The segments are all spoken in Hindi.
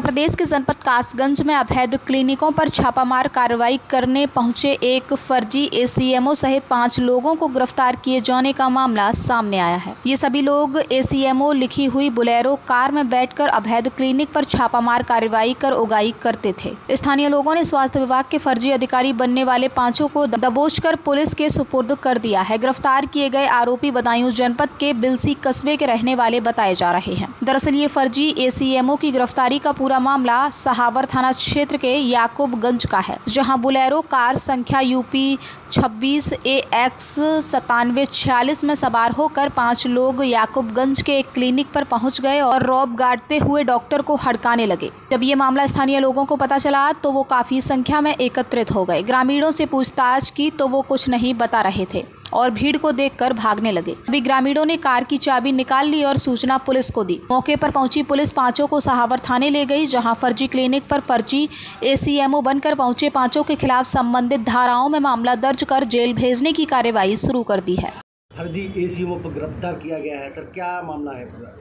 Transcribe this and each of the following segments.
प्रदेश के जनपद कासगंज में अवैध क्लिनिकों पर छापामार कार्रवाई करने पहुंचे एक फर्जी एसीएमओ सहित 5 लोगों को गिरफ्तार किए जाने का मामला सामने आया है। ये सभी लोग एसीएमओ लिखी हुई बोलेरो कार में बैठकर अवैध क्लिनिक पर छापामार कार्रवाई कर उगाई करते थे। स्थानीय लोगों ने स्वास्थ्य विभाग के फर्जी अधिकारी बनने वाले 5 को दबोचकर पुलिस के सुपुर्द कर दिया है। गिरफ्तार किए गए आरोपी बदायूं जनपद के बिलसी कस्बे के रहने वाले बताए जा रहे हैं। दरअसल ये फर्जी एसीएमओ की गिरफ्तारी का पूरा मामला सहावर थाना क्षेत्र के याकूबगंज का है, जहां बोलेरो कार संख्या यूपी 26 AX 9746 में सवार होकर 5 लोग याकूबगंज के एक क्लिनिक पर पहुंच गए और रौब गाड़ते हुए डॉक्टर को हड़काने लगे। जब ये मामला स्थानीय लोगों को पता चला तो वो काफी संख्या में एकत्रित हो गए। ग्रामीणों से पूछताछ की तो वो कुछ नहीं बता रहे थे और भीड़ को देखकर भागने लगे। अभी ग्रामीणों ने कार की चाबी निकाल ली और सूचना पुलिस को दी। मौके पर पहुंची पुलिस 5 को सहावर थाने ले गई, जहां फर्जी क्लिनिक पर फर्जी एसीएमओ बनकर पहुंचे 5 के खिलाफ संबंधित धाराओं में मामला दर्ज कर जेल भेजने की कार्यवाही शुरू कर दी है। फर्जी एसीएमओ पर गिरफ्तार किया गया है सर, क्या मामला है पूरा?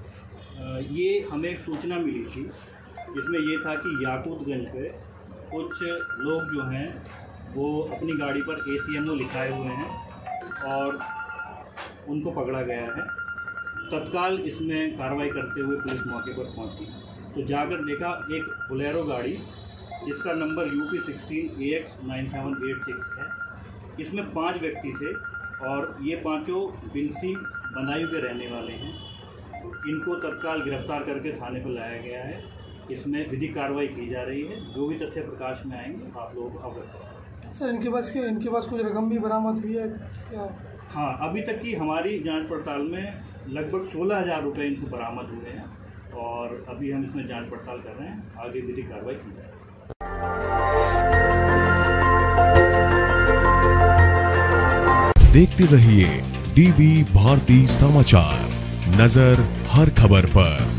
ये हमें एक सूचना मिली थी, जिसमें ये था कि याकूबगंज पे कुछ लोग जो हैं वो अपनी गाड़ी पर एसीएमओ लिखाए हुए हैं और उनको पकड़ा गया है। तत्काल इसमें कार्रवाई करते हुए पुलिस मौके पर पहुंची तो जाकर देखा एक बोलेरो गाड़ी जिसका नंबर यूपी 16 AX 9786 है। इसमें 5 व्यक्ति थे और ये 5 बिलसी बदायूं के रहने वाले हैं। इनको तत्काल गिरफ्तार करके थाने पर लाया गया है। इसमें विधिक कार्रवाई की जा रही है। जो भी तथ्य प्रकाश में आएंगे आप लोगों को अवगत कराएंगे। सर इनके पास कुछ रकम भी बरामद हुई है क्या? हाँ, अभी तक की हमारी जांच पड़ताल में लगभग 16,000 रुपये इनसे बरामद हुए हैं और अभी हम इसमें जांच पड़ताल कर रहे हैं। आगे विधिक कार्रवाई की जाएगी। देखते रहिए DB भारती समाचार, नजर हर खबर पर।